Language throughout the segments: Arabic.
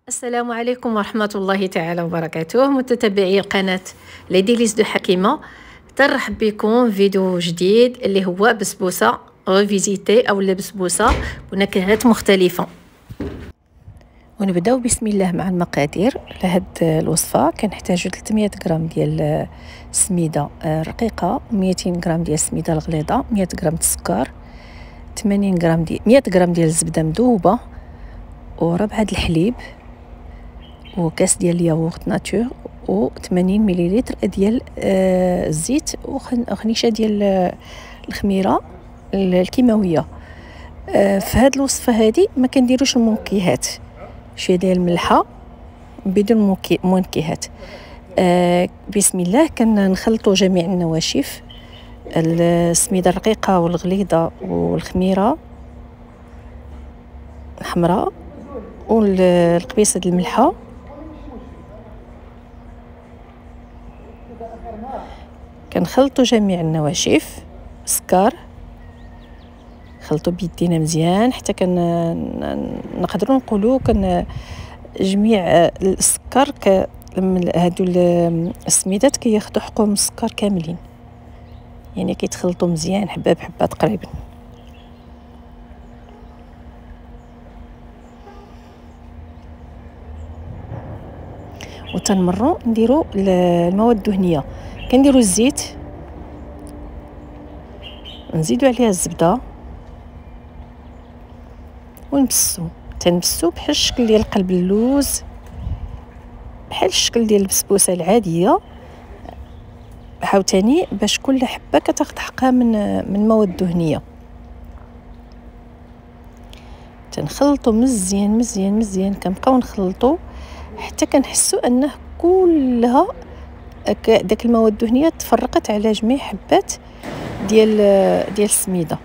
السلام عليكم ورحمة الله تعالى وبركاته، متتبعي قناة لي ديليس دو حكيمة. ترحب بكم فيديو جديد اللي هو بسبوسة ريفيزيتي أو بسبوسة ونكهات مختلفة. ونبداو بسم الله مع المقادير لهاد الوصفة. كنحتاجو 300 غرام ديال السميدة رقيقة، 200 غرام ديال السميدة الغليظة، 100 غرام السكر، 80 غرام 100 غرام ديال الزبدة مذوبة، وربعة د الحليب، وكاس ديال الياغورت ناتور، و 80 مليلتر ديال الزيت، وخنيشه ديال الخميره الكيماويه. في هذه الوصفه هذه ما كنديروش المنكهات، شويه ديال الملحه بدون منكهات. بسم الله. كنخلطوا جميع النواشف، السميده الرقيقه والغليظه والخميره الحمراء والقبيصه ديال الملحه. كنخلطوا جميع النواشف، السكر خلطوا بيدينا مزيان حتى نقدروا نقولوا جميع السكر هادو السميدات كياخذوا حقهم السكر كاملين، يعني كيتخلطوا مزيان حبه بحبه تقريبا. وتنمروا نديروا المواد الدهنيه. كنديروا الزيت، نزيدوا عليها الزبده، تنبسو بحال الشكل ديال قلب اللوز، بحال الشكل ديال البسبوسه العاديه عاوتاني، باش كل حبه كتاخذ حقها من المواد الدهنيه. تنخلطوا مزيان مزيان مزيان، كنبقاو نخلطوا حتى كنحسوا انه كلها داك المواد الدهنيه تفرقت على جميع حبات ديال السميده.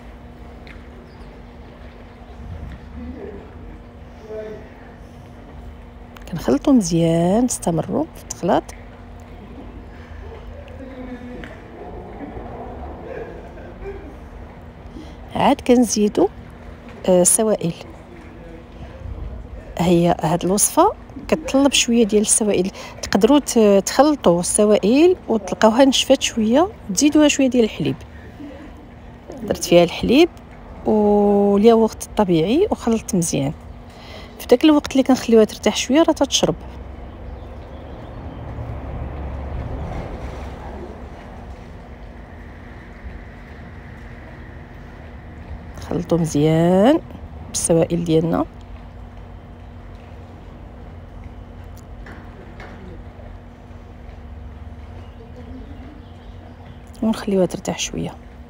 كنخلطوا مزيان، نستمروا في التخلاط. عاد كنزيدوا سوائل. هي هاد الوصفه كتطلب شويه ديال السوائل، تقدروا تخلطوا السوائل وتلقاوها نشفات شويه وتزيدوها شويه ديال الحليب. درت فيها الحليب والياغورت الطبيعي وخلطت مزيان. في داك الوقت اللي كنخليوها ترتاح شويه راه تتشرب. خلطوا مزيان بالسوائل ديالنا، ونخليوها ترتاح شويه.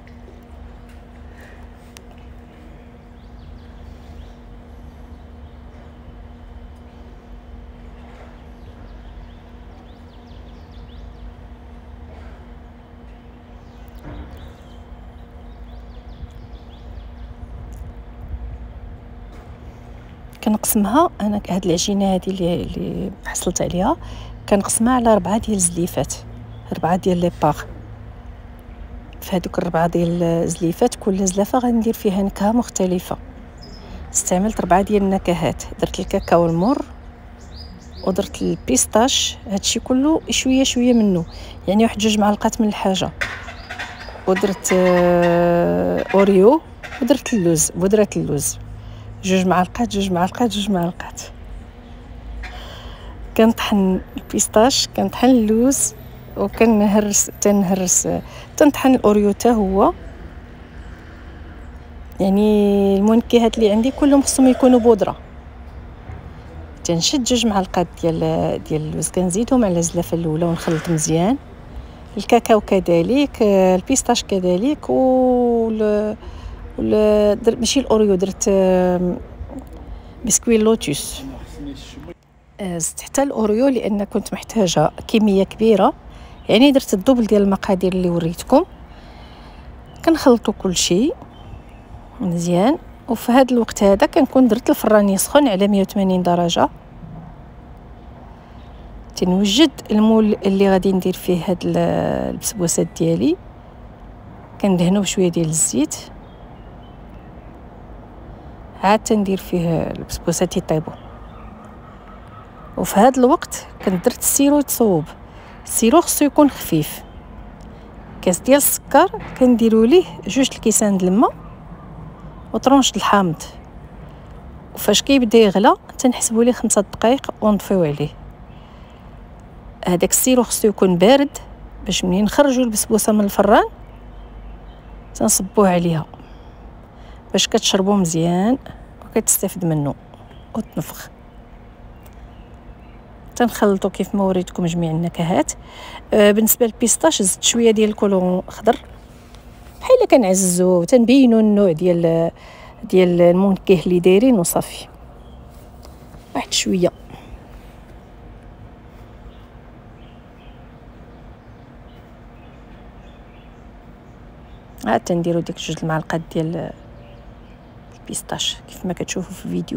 كنقسمها انا هاد العجينه هذه اللي حصلت عليها، كنقسمها على 4 ديال الزليفات، 4 ديال لي باغ. في هذوك 4 ديال الزليفات كل زلافه غندير فيها نكهه مختلفه. استعملت 4 ديال النكهات، درت الكاكاو المر، ودرت البيستاش، هادشي كله شويه شويه منه، يعني واحد 2 معلقات من الحاجه، ودرت اوريو، ودرت اللوز، بودره اللوز، 2 معلقات 2 معلقات 2 معلقات. كنطحن البيستاش، كنطحن اللوز، وكنهرس تنطحن الاوريو حتى هو. يعني المنكهات اللي عندي كلهم خصهم يكونوا بودره. تنشد 2 معلقات ديال اللوز، كنزيدهم على الزلافه الاولى ونخلط مزيان. الكاكاو كذلك، البيستاش كذلك، ماشي الاوريو، درت بسكوي لوتوس. زدت حتى الاوريو لان كنت محتاجه كميه كبيره، يعني درت الدبل ديال المقادير اللي وريتكم. كنخلطوا كل شيء مزيان، وفي هذا الوقت هذا كنكون درت الفران يسخن على 180 درجه. تنوجد المول اللي غادي ندير فيه هاد البسبوسات ديالي، كندهنو بشويه ديال الزيت، عاد تندير فيه البسبوسات يطيبوا. وفي هذا الوقت كنت درت السيرو يتصوب. السيرو خصو يكون خفيف. كاس ديال السكر كنديروا ليه 2 الكيسان د الماء وطرونش الحامض، وفاش كيبدا يغلى تنحسبوا ليه 5 دقائق ونطفيو عليه. هذاك السيرو خصو يكون بارد باش منين نخرجوا البسبوسه من الفران تنصبوه عليها باش كتشربوا مزيان وكتستافد منه وتنفخ. تنخلطوا كيف ما وريتكم جميع النكهات. بالنسبه للبيستاش زدت شويه ديال الكولون خضر بحال كنعززو تنبينوا النوع ديال المنكه اللي دايرين وصافي. واحد شويه عاد تنديروا ديك 2 المعالق ديال البيستاش كيف ما كتشوفوا في الفيديو.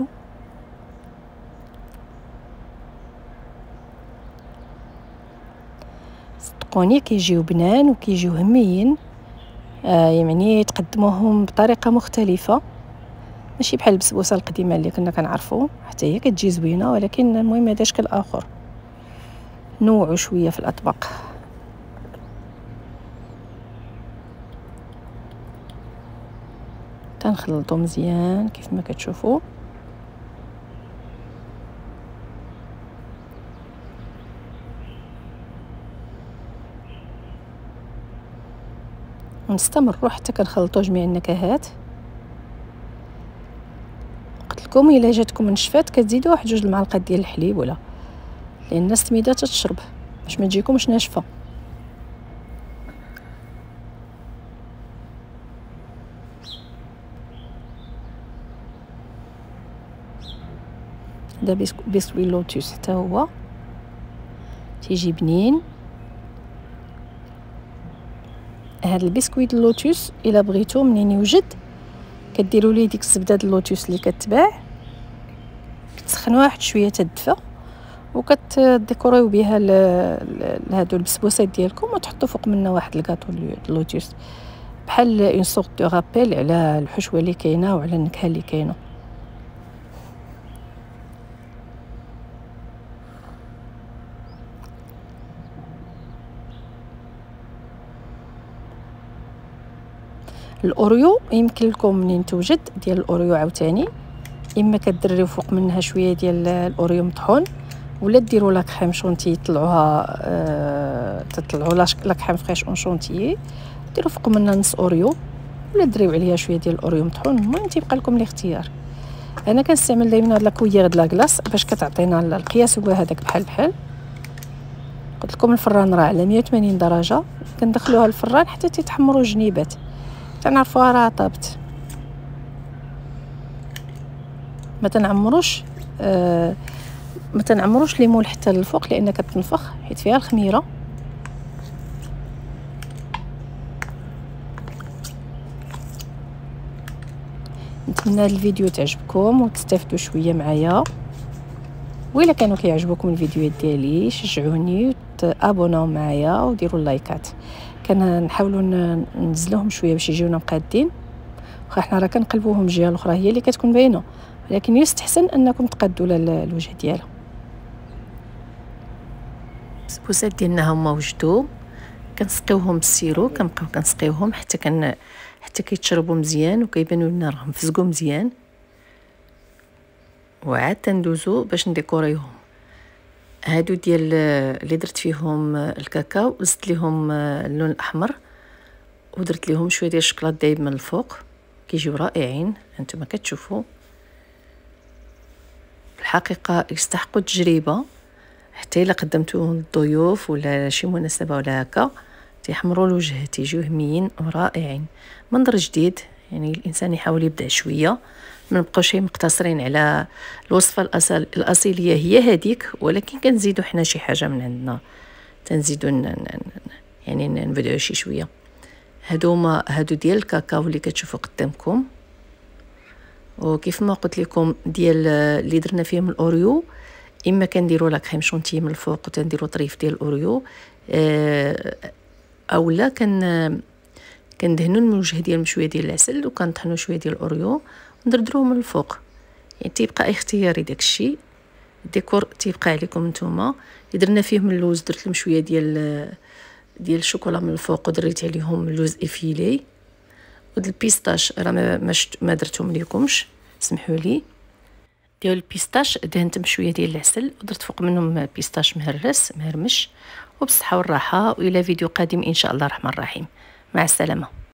صدقوني كيجيو بنان وكيجيو هميين. يعني تقدموهم بطريقه مختلفه، ماشي بحال البسبوسه القديمه اللي كنا كنعرفوا، حتى هي كتجي زوينه ولكن المهم هذا شكل اخر. نوعوا شويه في الاطباق. تنخلطوا مزيان كيف ما كتشوفوا. ونستمروا حتى كنخلطوا جميع النكهات. قلت لكم الا جاتكم نشفات كتزيدوا واحد 2 المعالق ديال الحليب ولا، لان السميده تتشرب باش ما تجيكمش ناشفه. هذا بسكوي لوتوس حتى هو تيجي بنين. هذا البسكويت اللوتوس الا بغيتو منين يوجد كديروا ليه ديك الزبده د اللوتوس اللي كتباع، كتسخنوها واحد شويه تدفى وكتديكوريو بها هادو البسبوسات ديالكم وتحطوا فوق منها واحد الكاطو اللوتوس بحال اون سورت دو رابيل على الحشوه اللي كاينه وعلى النكهه اللي كاينه. الاوريو يمكن لكم منين توجد ديال الاوريو عاوتاني، اما كديروا فوق منها شويه ديال الاوريو مطحون ولا ديروا لا كريم شونتي تطلعوا لا كريم فريش اون شونتي ديروا فوق منها نص اوريو ولا ديروا عليها شويه ديال الاوريو مطحون. المهم تيبقى لكم الاختيار. انا كنستعمل دائما هاد لا كويير د لا كلاص باش كتعطينا القياس هو هذاك بحال. قلت لكم الفران راه على 180 درجه، كندخلوها الفران حتى تيتحمروا الجنيبات تنعرفوها راه طابت. ما تنعمروش ليمون حتى للفوق لان كتنفخ حيت فيها الخميره. نتمنى هذا الفيديو تعجبكم وتستافدوا شويه معايا. وإلا كانوا كيعجبوكم الفيديوهات ديالي شجعوني وتابوناو معايا وديروا اللايكات. كنحاولوا ننزلوهم شويه باش يجيونا مقادين، واخا حنا راه كنقلبوهم الجهه الاخرى هي اللي كتكون باينه، ولكن يستحسن انكم تقادوا الوجه ديالها. البسبوسات ديالنا هما وجدوا، كنسقيوهم بالسيرو، كنبقاو كنسقيوهم حتى كيتشربوا مزيان وكيبانوا لنا راهم فزقوا مزيان. وعاد تندوزو باش نديكوريهم. هادو ديال اللي درت فيهم الكاكاو زدت ليهم اللون الاحمر ودرت ليهم شويه ديال الشكلاط دايب من الفوق، كيجيو رائعين. انتما كتشوفوا الحقيقه يستحقوا التجربه، حتى الا قدمتوهم للضيوف ولا شي مناسبه ولا هكا تيحمروا الوجه، تيجيو هميين ورائعين. منظر جديد، يعني الانسان يحاول يبدع شويه، ما نبقاوش مقتصرين على الوصفه الاصيليه هي هذيك، ولكن كنزيدوا حنا شي حاجه من عندنا، تنزيدوا يعني نبدعوا شي شويه. هادو ديال الكاكاو اللي كتشوفوا قدامكم، وكيف ما قلت لكم ديال اللي درنا فيهم الاوريو، اما كنديروا لا كريم شونتي من الفوق وتنديروا طريف ديال الاوريو، اولا كندهنوا الوجه ديالهم شويه ديال العسل وكنطحنوا شويه ديال الاوريو وندردروه من الفوق. يعني تيبقى اختياري داكشي، الديكور تيبقى عليكم نتوما. درنا فيهم اللوز، درت لهم شويه ديال الشوكولا من الفوق ودريت عليهم اللوز افيلي. ود البيستاش راه ما درتهم ليكمش، سمحوا لي. ديال البيستاش دهنت بشويه ديال العسل ودرت فوق منهم بيستاش مهرس مهرمش. وبالصحه والراحه، والى فيديو قادم ان شاء الله الرحمن الرحيم. مع السلامه.